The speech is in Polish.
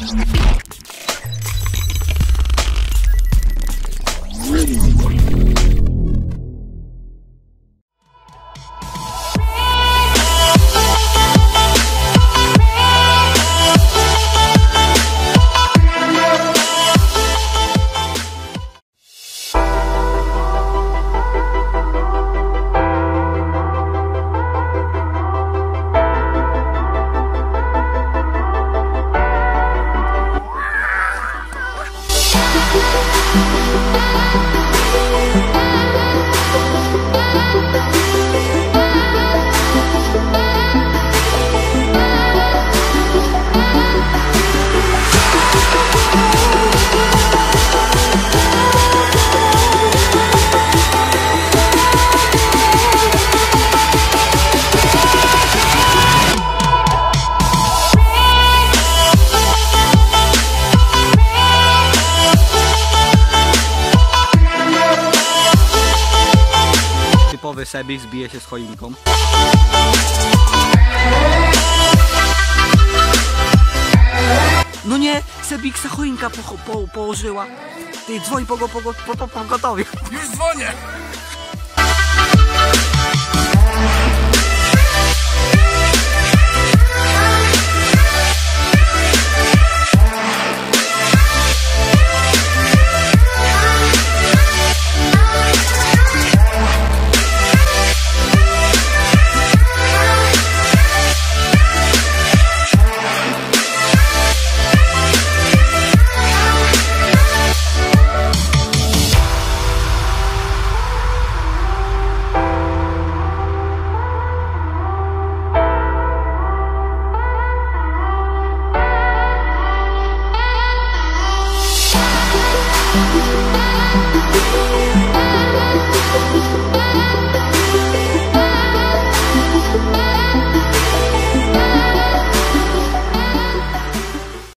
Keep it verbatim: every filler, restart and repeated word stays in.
Sebik zbije się z choinką. No nie, Sebiksa choinka po, po, położyła. Ty dzwoń po go po, po, po, po gotowie. Już dzwonię. We'll be right back.